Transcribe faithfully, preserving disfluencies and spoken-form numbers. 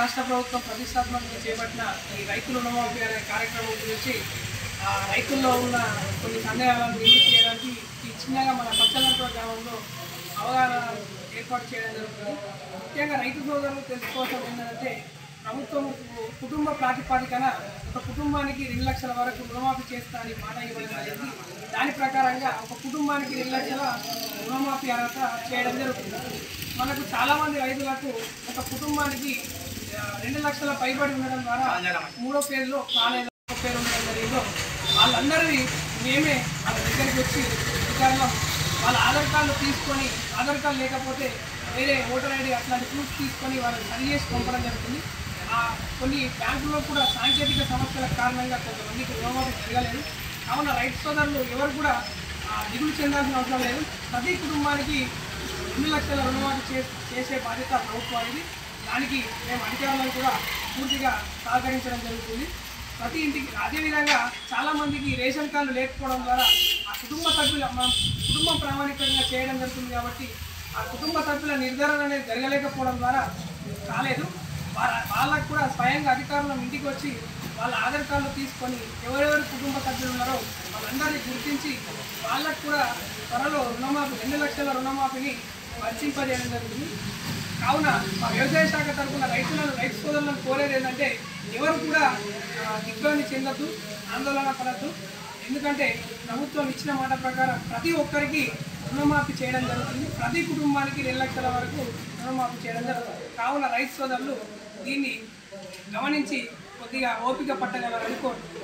రాష్ట్ర ప్రభుత్వం ప్రతిష్టాత్మకంగా చేపట్టిన ఈ రైతు రుణమాఫీ అనే కార్యక్రమం గురించి రైతుల్లో ఉన్న కొన్ని సందేహాలను నివృత్తి చేయడానికి ఈ చిన్నగా మన పచ్చలంపూర్ గ్రామంలో అవగాహన ఏర్పాటు చేయడం జరుగుతుంది. ముఖ్యంగా రైతు సోదరులు తెలుసుకోవడం ఏంటంటే ప్రభుత్వం కుటుంబ ప్రాతిపదికన ఒక కుటుంబానికి రెండు లక్షల వరకు రుణమాఫీ చేస్తా అని మాట ఇవ్వడం జరిగింది. దాని ప్రకారంగా ఒక కుటుంబానికి రెండు లక్షల రుణమాఫీ అర్హత చేయడం జరుగుతుంది. మనకు చాలామంది రైతులకు ఒక కుటుంబానికి రెండు లక్షల పైబడి ఉండడం ద్వారా మూడో పేరులో కాలేజీ పేరు ఉండడం జరిగిందో వాళ్ళందరినీ మేమే వాళ్ళ దగ్గరికి వచ్చి అధికారులం వాళ్ళ ఆధార్ కార్డు తీసుకొని ఆధార్ కార్డు లేకపోతే వేరే ఓటర్ ఐడి అట్లాంటి ప్రూఫ్ తీసుకొని వాళ్ళని సరి చేసి పంపడం జరుగుతుంది. కొన్ని బ్యాంకుల్లో కూడా సాంకేతిక సమస్యల కారణంగా కొంతమందికి రుణమాఫీ జరగలేదు. కావున రైతు సోదరులు ఎవరు కూడా దిగులు చెందాల్సిన అవసరం లేదు. ప్రతి కుటుంబానికి రెండు లక్షల రుణమాఫీ చేసే బాధ్యత ప్రభుత్వానికి. దానికి మేము అధికారులను కూడా పూర్తిగా సహకరించడం జరుగుతుంది. ప్రతి ఇంటికి అదేవిధంగా చాలామందికి రేషన్ కార్డులు లేకపోవడం ద్వారా ఆ కుటుంబ సభ్యుల మనం కుటుంబం ప్రామాణికంగా చేయడం జరుగుతుంది. కాబట్టి ఆ కుటుంబ సభ్యుల నిర్ధారణ అనేది జరగలేకపోవడం ద్వారా కాలేదు. వాళ్ళకు కూడా స్వయంగా అధికారులు ఇంటికి వచ్చి వాళ్ళ ఆధార్ కార్డులు తీసుకొని ఎవరెవరు కుటుంబ సభ్యులు ఉన్నారో వాళ్ళందరినీ గుర్తించి వాళ్ళకు కూడా త్వరలో రుణమాఫీ రెండు లక్షల రుణమాఫీని వర్తింపజేయడం జరుగుతుంది. కావున మా వ్యవసాయ శాఖ తరఫున రైతులను రైతు సోదరులను కోరేది ఏంటంటే ఎవరు కూడా దిగ్భ్రాంతి చెందొద్దు, ఆందోళన పడద్దు. ఎందుకంటే ప్రభుత్వం ఇచ్చిన మాట ప్రకారం ప్రతి ఒక్కరికి రుణమాఫీ చేయడం జరుగుతుంది. ప్రతి కుటుంబానికి రెండు లక్షల వరకు రుణమాఫీ చేయడం జరుగుతుంది. కావున రైతు సోదరులు దీన్ని గమనించి కొద్దిగా ఓపిక పట్టగలరని కోరుతున్నాను.